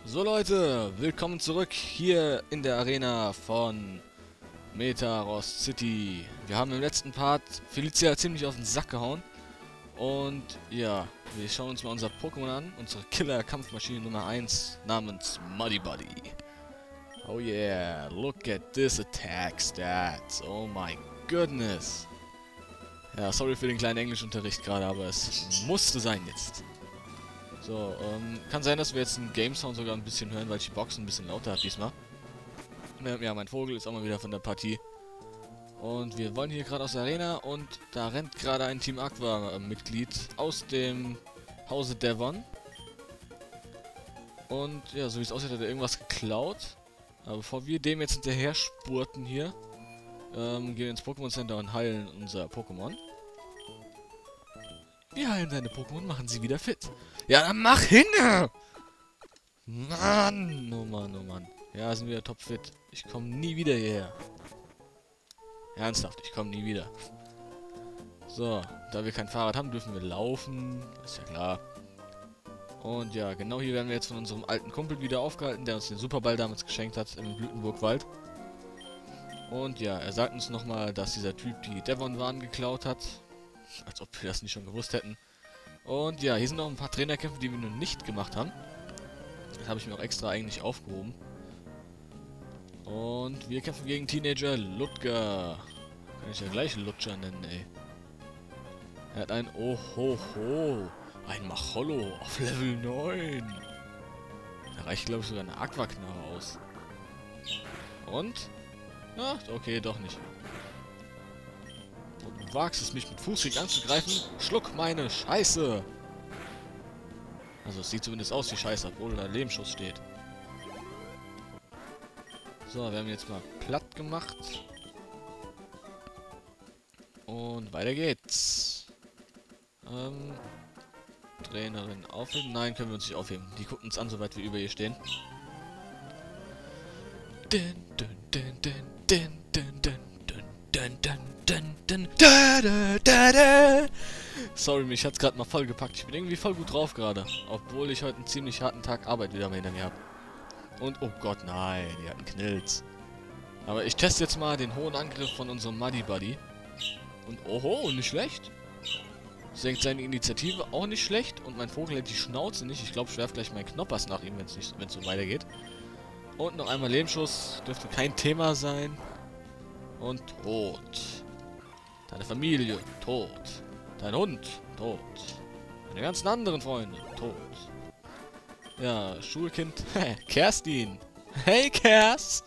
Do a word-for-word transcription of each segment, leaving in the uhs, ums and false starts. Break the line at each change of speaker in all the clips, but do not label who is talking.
So Leute, willkommen zurück hier in der Arena von Metaros City. Wir haben im letzten Part Felicia ziemlich auf den Sack gehauen. Und ja, wir schauen uns mal unser Pokémon an. Unsere Killer-Kampfmaschine Nummer eins namens Muddy Buddy. Oh yeah, look at this attack stats. Oh my goodness. Ja, sorry für den kleinen Englischunterricht gerade, aber es musste sein jetzt. So, ähm, kann sein, dass wir jetzt den Game Sound sogar ein bisschen hören, weil ich die Box ein bisschen lauter habe diesmal. Ja, mein Vogel ist auch mal wieder von der Partie. Und wir wollen hier gerade aus der Arena und da rennt gerade ein Team Aqua-Mitglied aus dem Hause Devon. Und ja, so wie es aussieht, hat er irgendwas geklaut. Aber bevor wir dem jetzt hinterher spurten hier, ähm, gehen wir ins Pokémon Center und heilen unser Pokémon. Wir heilen deine Pokémon, machen sie wieder fit. Ja, dann mach hin! Mann! Oh Mann, oh Mann. Ja, sind wieder topfit. Ich komme nie wieder hierher. Ernsthaft, ich komme nie wieder. So, da wir kein Fahrrad haben, dürfen wir laufen. Ist ja klar. Und ja, genau hier werden wir jetzt von unserem alten Kumpel wieder aufgehalten, der uns den Superball damals geschenkt hat im Blütenburgwald. Und ja, er sagt uns nochmal, dass dieser Typ die Devon-Waren geklaut hat. Als ob wir das nicht schon gewusst hätten. Und ja, hier sind noch ein paar Trainerkämpfe, die wir noch nicht gemacht haben. Das habe ich mir auch extra eigentlich aufgehoben. Und wir kämpfen gegen Teenager Ludger. Kann ich ja gleich Lutscher nennen, ey. Er hat ein Ohoho. Ein Machollo auf Level neun. Da reicht, glaube ich, sogar eine Aquaknarre aus. Und? Ja, okay, doch nicht. Du wagst es, mich mit Fußweg anzugreifen? Schluck meine Scheiße! Also es sieht zumindest aus wie Scheiße, obwohl da Lebensschuss steht. So, wir haben ihn jetzt mal platt gemacht. Und weiter geht's. Ähm, Trainerin aufheben? Nein, können wir uns nicht aufheben. Die gucken uns an, soweit wir über ihr stehen. Dun, dun, dun, dun, dun, dun, dun, dun, dun, dun, dun, da, da, da, da. Sorry, mich hat's gerade mal voll gepackt. Ich bin irgendwie voll gut drauf gerade. Obwohl ich heute einen ziemlich harten Tag Arbeit wieder mal hinter mir habe. Und, oh Gott, nein, die hatten Knills. Aber ich teste jetzt mal den hohen Angriff von unserem Muddy Buddy. Und, oho, nicht schlecht. Senkt seine Initiative auch nicht schlecht. Und mein Vogel hält die Schnauze nicht. Ich glaube, ich werfe gleich meinen Knoppers nach ihm, wenn es so weitergeht. Und noch einmal Lebensschuss. Dürfte kein Thema sein. Und tot. Deine Familie, tot. Dein Hund, tot. Deine ganzen anderen Freunde, tot. Ja, Schulkind, Kerstin. Hey, Kers!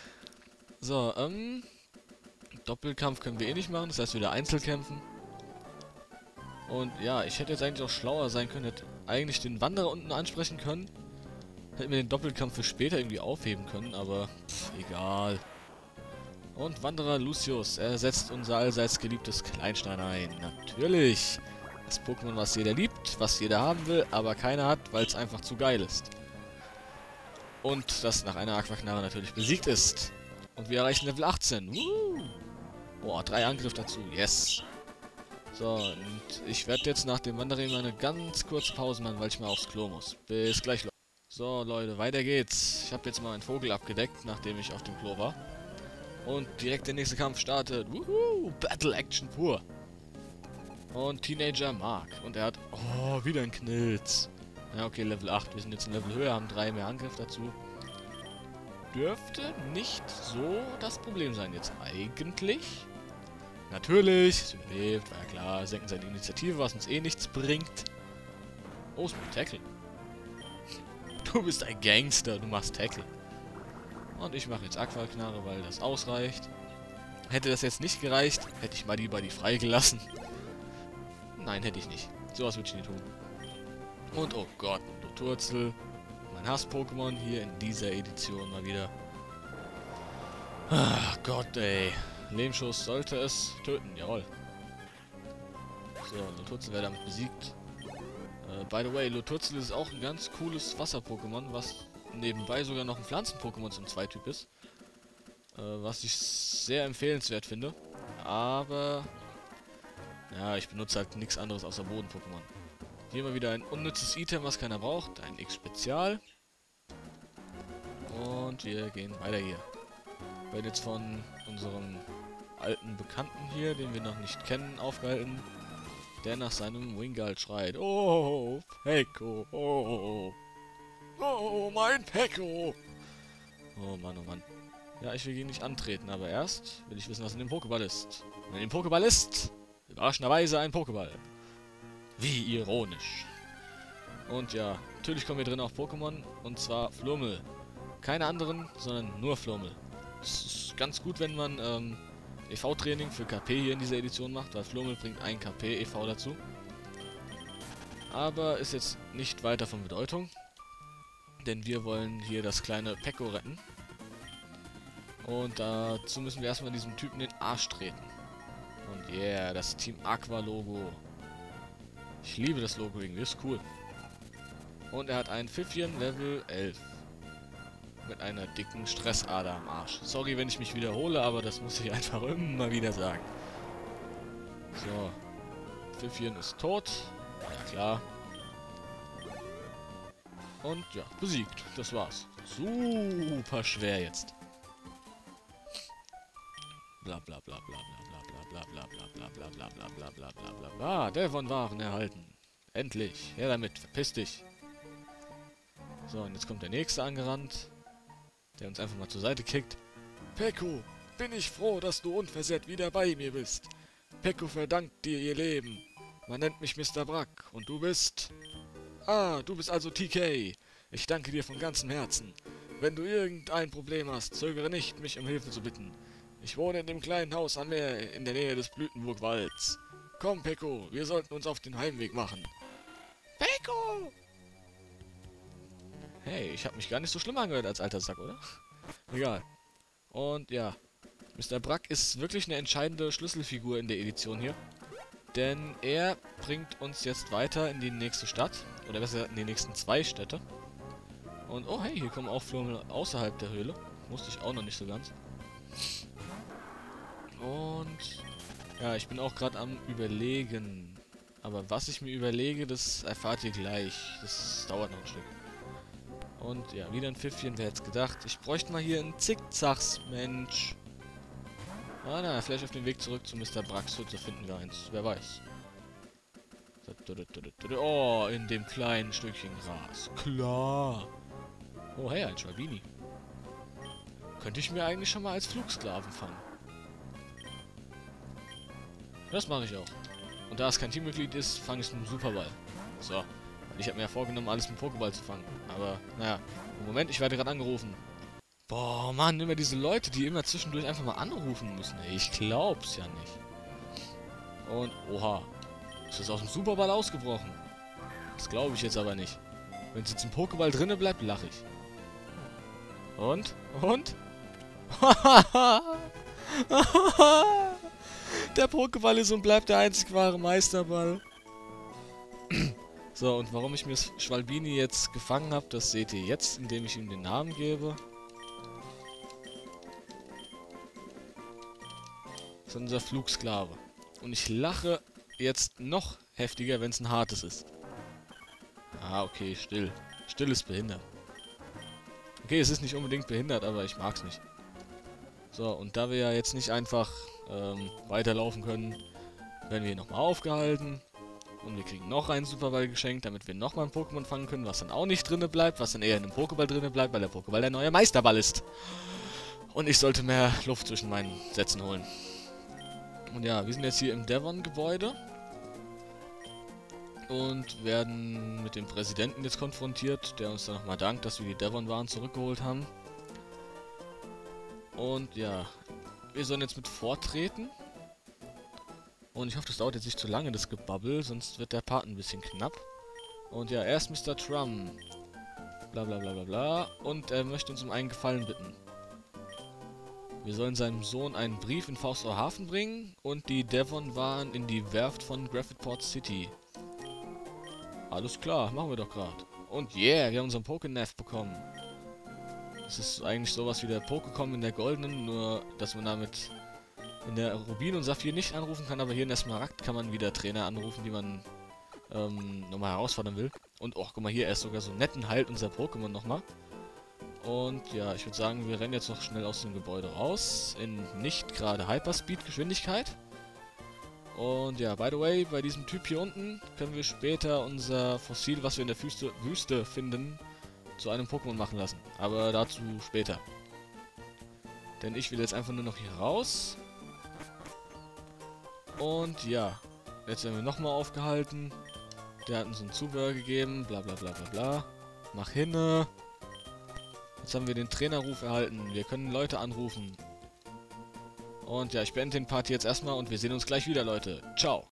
So, ähm... Doppelkampf können wir eh nicht machen, das heißt wieder Einzelkämpfen. Und ja, ich hätte jetzt eigentlich auch schlauer sein können, hätte eigentlich den Wanderer unten ansprechen können. Hätten wir den Doppelkampf für später irgendwie aufheben können, aber pff, egal. Und Wanderer Lucius ersetzt unser allseits geliebtes Kleinstein ein. Natürlich. Das Pokémon, was jeder liebt, was jeder haben will, aber keiner hat, weil es einfach zu geil ist. Und das nach einer Aquaknarre natürlich besiegt ist. Und wir erreichen Level achtzehn. Woo! Boah, drei Angriff dazu. Yes. So, und ich werde jetzt nach dem Wandering mal eine ganz kurze Pause machen, weil ich mal aufs Klo muss. Bis gleich, Leute. So, Leute, weiter geht's. Ich habe jetzt mal meinen Vogel abgedeckt, nachdem ich auf dem Klo war. Und direkt der nächste Kampf startet. Wuhu! Battle Action pur. Und Teenager Mark. Und er hat... Oh, wieder ein Knilz. Ja, okay, Level acht. Wir sind jetzt ein Level höher, haben drei mehr Angriff dazu. Dürfte nicht so das Problem sein jetzt eigentlich. Natürlich. Es überlebt, war ja klar. Senken seine Initiative, was uns eh nichts bringt. Oh, es macht Tackle. Du bist ein Gangster, du machst Tackle. Und ich mache jetzt Aquaknarre, weil das ausreicht. Hätte das jetzt nicht gereicht, hätte ich Muddy Buddy freigelassen. Nein, hätte ich nicht. Sowas würde ich nicht tun. Und oh Gott, Loturzel. Mein Hass-Pokémon hier in dieser Edition mal wieder. Ach Gott, ey. Lebensschuss sollte es töten, jawohl. So, Loturzel wäre damit besiegt. Uh, by the way, Loturzel ist auch ein ganz cooles Wasser-Pokémon, was nebenbei sogar noch ein Pflanzen-Pokémon zum Zweityp ist. Uh, was ich sehr empfehlenswert finde. Aber... ja, ich benutze halt nichts anderes außer Boden-Pokémon. Hier mal wieder ein unnützes Item, was keiner braucht. Ein X-Spezial. und wir gehen weiter hier. Wir werden jetzt von unserem alten Bekannten hier, den wir noch nicht kennen, aufgehalten, der nach seinem Wingull schreit. Oh, Peko, oh, oh, mein Peko. Oh Mann, oh Mann. Ja, ich will ihn nicht antreten, aber erst will ich wissen, was in dem Pokéball ist. Und in dem Pokéball ist überraschenderweise ein Pokéball. Wie ironisch. Und ja, natürlich kommen wir drin auf Pokémon, und zwar Flurmel. Keine anderen, sondern nur Flurmel. Es ist ganz gut, wenn man ähm, E V-Training für K P hier in dieser Edition macht, weil Flurmel bringt ein K P E V dazu. Aber ist jetzt nicht weiter von Bedeutung, denn wir wollen hier das kleine Peko retten. Und dazu müssen wir erstmal diesem Typen den Arsch treten. Und yeah, das Team Aqua Logo. Ich liebe das Logo irgendwie, ist cool. Und er hat ein Pfiffchen Level elf. Mit einer dicken Stressader am Arsch. Sorry, wenn ich mich wiederhole, aber das muss ich einfach immer wieder sagen. So. Pfiffchen ist tot. Ja, klar. Und ja, besiegt. Das war's. Super schwer jetzt. Bla bla bla bla bla bla bla bla bla bla bla bla bla bla bla bla bla. Devon Waren erhalten. Endlich. Her damit. Verpiss dich. So, und jetzt kommt der nächste angerannt, der uns einfach mal zur Seite kickt. Peko, bin ich froh, dass du unversehrt wieder bei mir bist. Peko verdankt dir ihr Leben. Man nennt mich Mister Brack und du bist... Ah, du bist also T K. Ich danke dir von ganzem Herzen. Wenn du irgendein Problem hast, zögere nicht, mich um Hilfe zu bitten. Ich wohne in dem kleinen Haus am Meer in der Nähe des Blütenburg-Walds. Komm, Peko, wir sollten uns auf den Heimweg machen. Peko! Hey, ich habe mich gar nicht so schlimm angehört als alter Sack, oder? Egal. Und ja, Mister Brack ist wirklich eine entscheidende Schlüsselfigur in der Edition hier. Denn er bringt uns jetzt weiter in die nächste Stadt. Oder besser in die nächsten zwei Städte. Und oh hey, hier kommen auch Flurmel außerhalb der Höhle. Wusste ich auch noch nicht so ganz. Und ja, ich bin auch gerade am Überlegen. Aber was ich mir überlege, das erfahrt ihr gleich. Das dauert noch ein Stück. Und ja, wieder ein Pfiffchen, wer hätte es gedacht. Ich bräuchte mal hier einen Zickzacks, Mensch. Ah, na, vielleicht auf dem Weg zurück zu Mister Bracks Hütte finden wir eins. Wer weiß. Oh, in dem kleinen Stückchen Gras. Klar. Oh, hey, ein Schwalbini. Könnte ich mir eigentlich schon mal als Flugsklaven fangen. Das mache ich auch. Und da es kein Teammitglied ist, fange ich es mit dem Superball. So. Ich habe mir ja vorgenommen, alles mit Pokéball zu fangen. Aber, naja. Im Moment, ich werde gerade angerufen. Boah, Mann, immer diese Leute, die immer zwischendurch einfach mal anrufen müssen. Ey, ich glaub's ja nicht. Und, oha. Ist das aus dem Superball ausgebrochen? Das glaube ich jetzt aber nicht. Wenn es jetzt im Pokéball drinne bleibt, lache ich. Und? Und? Der Pokéball ist und bleibt der einzig wahre Meisterball. So, und warum ich mir Schwalbini jetzt gefangen habe, das seht ihr jetzt, indem ich ihm den Namen gebe. Das ist unser Flugsklave. Und ich lache jetzt noch heftiger, wenn es ein hartes ist. Ah, okay, still. Still ist behindert. Okay, es ist nicht unbedingt behindert, aber ich mag's nicht. So, und da wir ja jetzt nicht einfach ähm, weiterlaufen können, werden wir hier nochmal aufgehalten. Und wir kriegen noch einen Superball geschenkt, damit wir nochmal ein Pokémon fangen können, was dann auch nicht drinne bleibt, was dann eher in einem Pokéball drinne bleibt, weil der Pokéball der neue Meisterball ist. Und ich sollte mehr Luft zwischen meinen Sätzen holen. Und ja, wir sind jetzt hier im Devon-Gebäude. Und werden mit dem Präsidenten jetzt konfrontiert, der uns dann nochmal dankt, dass wir die Devon-Waren zurückgeholt haben. Und ja, wir sollen jetzt mit vortreten. Und ich hoffe, das dauert jetzt nicht zu lange, das Gebabbel, sonst wird der Part ein bisschen knapp. Und ja, erst Mister Trum. Bla bla bla bla bla. Und er möchte uns um einen Gefallen bitten. Wir sollen seinem Sohn einen Brief in Faustau Hafen bringen und die Devon-Waren in die Werft von Graphitport City. Alles klar, machen wir doch gerade. Und yeah, wir haben unseren Pokénav bekommen. Das ist eigentlich sowas wie der Pokécom in der goldenen, nur dass man damit in der Rubin und Saphir nicht anrufen kann, aber hier in der Smaragd kann man wieder Trainer anrufen, die man ähm, nochmal herausfordern will. Und oh, guck mal hier, er ist sogar so nett und heilt unser Pokémon nochmal. Und ja, ich würde sagen, wir rennen jetzt noch schnell aus dem Gebäude raus. In nicht gerade Hyperspeed-Geschwindigkeit. Und ja, by the way, bei diesem Typ hier unten können wir später unser Fossil, was wir in der Wüste, Wüste finden, zu einem Pokémon machen lassen. Aber dazu später. Denn ich will jetzt einfach nur noch hier raus. Und ja, jetzt werden wir nochmal aufgehalten. Der hat uns ein Zubehör gegeben, bla bla bla bla bla. Mach hinne. Jetzt haben wir den Trainerruf erhalten. Wir können Leute anrufen. Und ja, ich beende den Part jetzt erstmal und wir sehen uns gleich wieder, Leute. Ciao.